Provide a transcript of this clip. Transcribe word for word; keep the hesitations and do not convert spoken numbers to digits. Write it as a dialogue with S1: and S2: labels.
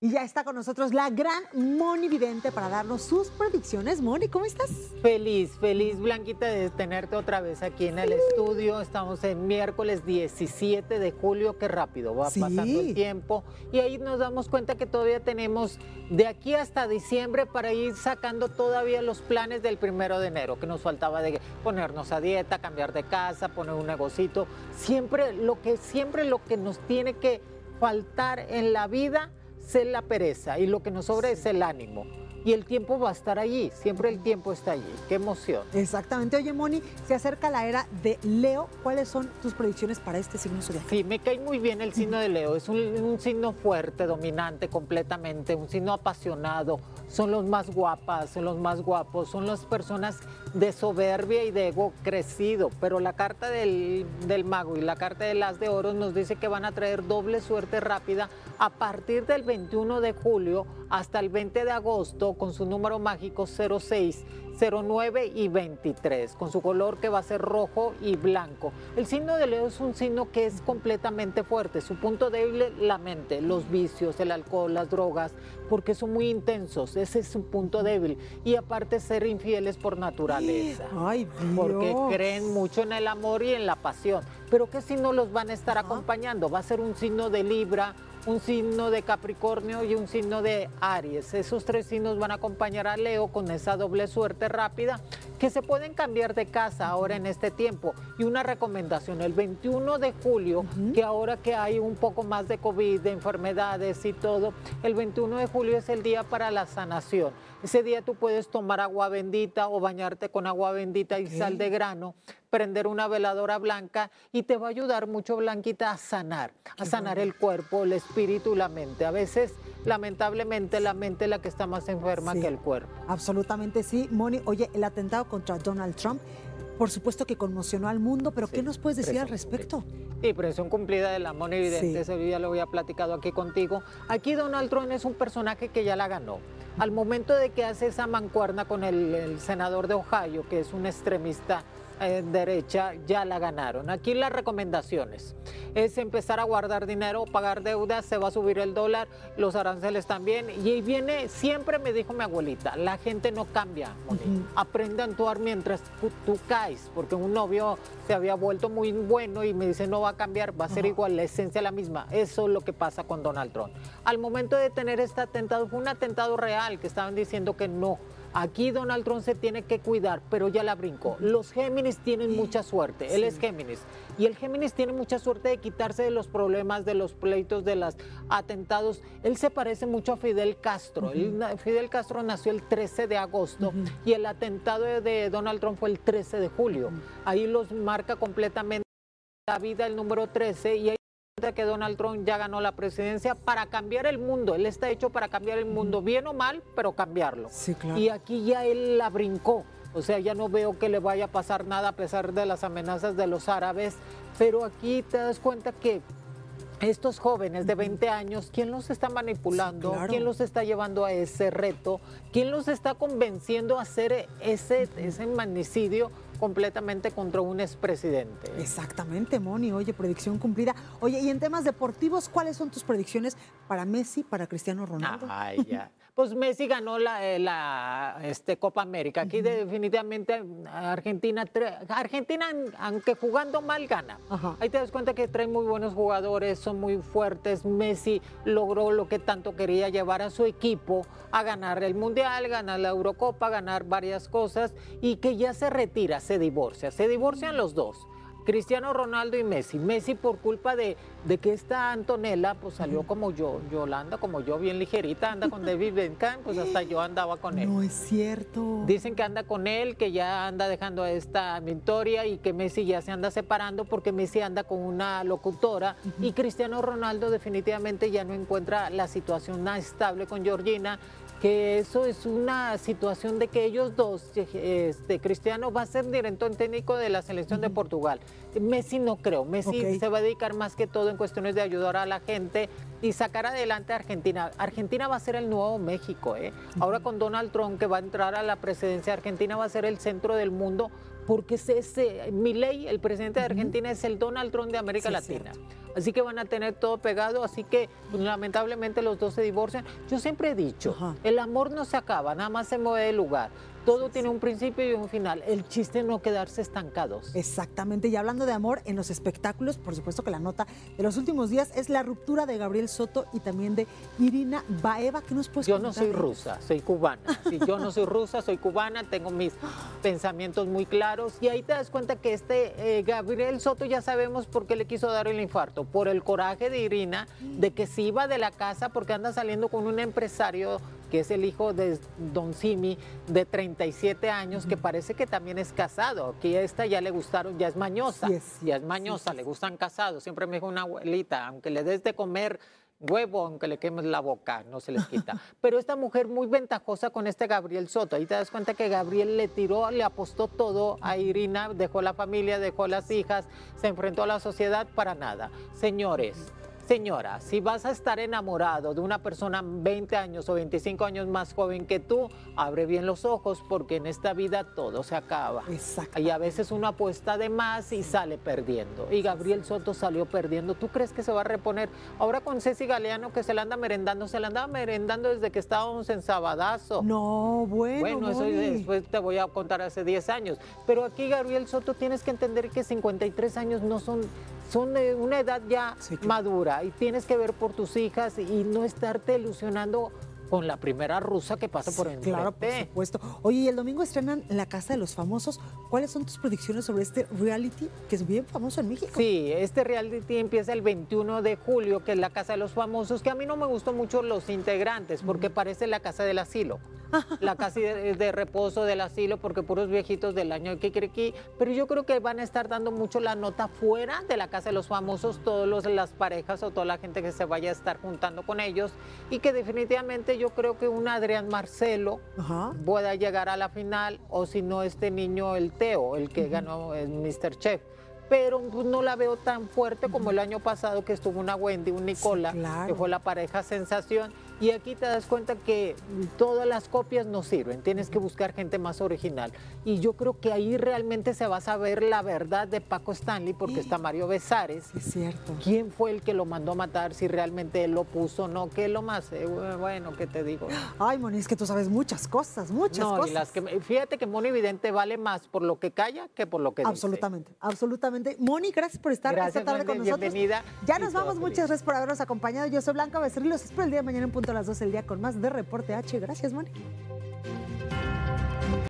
S1: Y ya está con nosotros la gran Moni Vidente para darnos sus predicciones. Moni, ¿cómo estás?
S2: Feliz, feliz, Blanquita, de tenerte otra vez aquí en el estudio. Estamos en miércoles diecisiete de julio, qué rápido va
S1: Sí.
S2: pasando el tiempo. Y ahí nos damos cuenta que todavía tenemos de aquí hasta diciembre para ir sacando todavía los planes del primero de enero, que nos faltaba de ponernos a dieta, cambiar de casa, poner un negocito. Siempre lo que, siempre lo que nos tiene que faltar en la vida es la pereza y lo que nos sobra es el ánimo. Y el tiempo va a estar allí, siempre el tiempo está allí. ¡Qué emoción!
S1: Exactamente. Oye, Moni, se acerca la era de Leo. ¿Cuáles son tus predicciones para este signo zodiacal?
S2: Sí, me cae muy bien el signo de Leo. Es un, un signo fuerte, dominante completamente, un signo apasionado. Son los más guapas, son los más guapos, son las personas de soberbia y de ego crecido. Pero la carta del, del mago y la carta del as de oros nos dice que van a traer doble suerte rápida a partir del veintiuno de julio hasta el veinte de agosto, con su número mágico cero seis, cero nueve y veintitrés, con su color que va a ser rojo y blanco. El signo de Leo es un signo que es completamente fuerte. Su punto débil, la mente, los vicios, el alcohol, las drogas, porque son muy intensos. Ese es su punto débil. Y aparte ser infieles por naturaleza.
S1: Ay, Dios.
S2: Porque creen mucho en el amor y en la pasión. Pero ¿qué signo los van a estar
S1: Ajá.
S2: acompañando? Va a ser un signo de Libra, un signo de Capricornio y un signo de Aries. Esos tres signos van a acompañar a Leo con esa doble suerte rápida, que se pueden cambiar de casa ahora en este tiempo. Y una recomendación, el veintiuno de julio, uh-huh. que ahora que hay un poco más de COVID, de enfermedades y todo, el veintiuno de julio es el día para la sanación. Ese día tú puedes tomar agua bendita o bañarte con agua bendita y okay. sal de grano, prender una veladora blanca y te va a ayudar mucho, Blanquita, a sanar, a Qué sanar bueno. el cuerpo, el espíritu y la mente. A veces, lamentablemente, la mente es la que está más enferma sí, que el cuerpo.
S1: Absolutamente sí. Moni, oye, el atentado contra Donald Trump, por supuesto que conmocionó al mundo, pero sí, ¿qué nos puedes decir al respecto?
S2: Sí, presión cumplida de la Moni Vidente, sí. ese ya lo había platicado aquí contigo. Aquí Donald Trump es un personaje que ya la ganó. Al momento de que hace esa mancuerna con el, el senador de Ohio, que es un extremista eh, derecha, ya la ganaron. Aquí las recomendaciones es empezar a guardar dinero, pagar deudas, se va a subir el dólar, los aranceles también. Y ahí viene, siempre me dijo mi abuelita, la gente no cambia, Moni. Uh-huh. Aprende a actuar mientras tú, tú caes, porque un novio se había vuelto muy bueno y me dice no va a cambiar, va a ser uh-huh. igual, la esencia la misma. Eso es lo que pasa con Donald Trump. Al momento de tener este atentado, fue un atentado real, que estaban diciendo que no. Aquí Donald Trump se tiene que cuidar, pero ya la brincó. Los Géminis tienen mucha suerte, sí. él es Géminis. Y el Géminis tiene mucha suerte de quitarse de los problemas, de los pleitos, de los atentados. Él se parece mucho a Fidel Castro. Uh-huh. Él, Fidel Castro nació el trece de agosto uh-huh. y el atentado de Donald Trump fue el trece de julio. Uh-huh. Ahí los marca completamente la vida, el número trece, y ahí que Donald Trump ya ganó la presidencia para cambiar el mundo. Él está hecho para cambiar el mundo, bien o mal, pero cambiarlo.
S1: Sí, claro.
S2: Y aquí ya él la brincó. O sea, ya no veo que le vaya a pasar nada a pesar de las amenazas de los árabes. Pero aquí te das cuenta que estos jóvenes de veinte años, ¿quién los está manipulando? Sí, claro. ¿Quién los está llevando a ese reto? ¿Quién los está convenciendo a hacer ese, ese magnicidio completamente contra un expresidente?
S1: Exactamente, Moni. Oye, predicción cumplida. Oye, y en temas deportivos, ¿cuáles son tus predicciones para Messi, para Cristiano Ronaldo?
S2: Ay, ya. Pues Messi ganó la, la este, Copa América. Aquí uh-huh. definitivamente Argentina, Argentina, aunque jugando mal, gana. Uh-huh. Ahí te das cuenta que trae muy buenos jugadores, son muy fuertes. Messi logró lo que tanto quería, llevar a su equipo a ganar el Mundial, ganar la Eurocopa, ganar varias cosas, y que ya se retira, se divorcia. Se divorcian los dos. Cristiano Ronaldo y Messi. Messi por culpa de, de que esta Antonella pues salió como yo, Yolanda, como yo, bien ligerita, anda con David Beckham, pues hasta yo andaba con él.
S1: No es cierto.
S2: Dicen que anda con él, que ya anda dejando a esta Victoria y que Messi ya se anda separando porque Messi anda con una locutora uh-huh. y Cristiano Ronaldo definitivamente ya no encuentra la situación estable con Georgina, que eso es una situación de que ellos dos, este, Cristiano va a ser director técnico de la selección uh-huh. de Portugal. Messi no creo, Messi okay. se va a dedicar más que todo en cuestiones de ayudar a la gente y sacar adelante a Argentina. Argentina va a ser el nuevo México, ¿eh? Uh-huh. Ahora con Donald Trump, que va a entrar a la presidencia, Argentina va a ser el centro del mundo porque es ese, Milei, el presidente de Argentina, uh-huh. es el Donald Trump de América sí, Latina. Así que van a tener todo pegado, así que pues, lamentablemente los dos se divorcian. Yo siempre he dicho, uh-huh. el amor no se acaba, nada más se mueve de lugar. Todo sí, tiene sí. un principio y un final. El chiste es no quedarse estancados.
S1: Exactamente. Y hablando de amor, en los espectáculos, por supuesto que la nota de los últimos días es la ruptura de Gabriel Soto y también de Irina Baeva. ¿Qué nos puedes
S2: Yo no soy rusa, soy cubana. Sí, yo no soy rusa, soy cubana, tengo mis pensamientos muy claros. Y ahí te das cuenta que este eh, Gabriel Soto ya sabemos por qué le quiso dar el infarto. Por el coraje de Irina, de que se iba de la casa porque anda saliendo con un empresario que es el hijo de Don Simi, de treinta y siete años, que parece que también es casado, que a esta ya le gustaron, ya es mañosa, sí es, ya es mañosa, sí, sí. le gustan casados. Siempre me dijo una abuelita, aunque le des de comer huevo, aunque le quemes la boca, no se les quita. Pero esta mujer muy ventajosa con este Gabriel Soto, ahí te das cuenta que Gabriel le tiró, le apostó todo a Irina, dejó la familia, dejó las hijas, se enfrentó a la sociedad para nada. Señores, señora, si vas a estar enamorado de una persona veinte años o veinticinco años más joven que tú, abre bien los ojos porque en esta vida todo se acaba. Exacto. Y a veces uno apuesta de más y sale perdiendo. Y Gabriel Soto salió perdiendo. ¿Tú crees que se va a reponer? Ahora con Ceci Galeano que se la anda merendando, se la andaba merendando desde que estábamos en Sabadazo.
S1: No, bueno.
S2: Bueno, eso después te voy a contar hace diez años. Pero aquí Gabriel Soto tienes que entender que cincuenta y tres años no son... son de una edad ya sí, claro. madura y tienes que ver por tus hijas y no estarte ilusionando con la primera rusa que pasa sí, por enfrente.
S1: Claro, por supuesto. Oye, y el domingo estrenan La Casa de los Famosos. ¿Cuáles son tus predicciones sobre este reality que es bien famoso en México?
S2: Sí, este reality empieza el veintiuno de julio, que es La Casa de los Famosos, que a mí no me gustó mucho los integrantes, porque mm. parece la casa del asilo. La casa de, de reposo del asilo, porque puros viejitos del año de Kikiriki, pero yo creo que van a estar dando mucho la nota fuera de La Casa de los Famosos, todas las parejas o toda la gente que se vaya a estar juntando con ellos, y que definitivamente yo creo que un Adrián Marcelo Ajá. pueda llegar a la final, o si no este niño, el Teo, el que uh-huh. ganó el míster Chef. Pero pues, no la veo tan fuerte como el año pasado que estuvo una Wendy, un Nicola, sí, claro. que fue la pareja sensación. Y aquí te das cuenta que todas las copias no sirven, tienes que buscar gente más original. Y yo creo que ahí realmente se va a saber la verdad de Paco Stanley, porque está Mario Besares.
S1: Es cierto.
S2: ¿Quién fue el que lo mandó a matar? Si realmente él lo puso o no. ¿Qué es lo más? Eh, bueno, ¿qué te digo?
S1: Ay, Moni, es que tú sabes muchas cosas, muchas
S2: no,
S1: cosas.
S2: Y las que, fíjate que Moni Vidente vale más por lo que calla que por lo que
S1: absolutamente,
S2: dice.
S1: Absolutamente, absolutamente. Moni, gracias por estar
S2: gracias,
S1: esta tarde
S2: Moni,
S1: con nosotros.
S2: Bienvenida.
S1: Ya nos vamos, muchas gracias por habernos acompañado. Yo soy Blanca Becerril, los espero el día de mañana en punto a las doce del día con más de Reporte H. Gracias, Moni.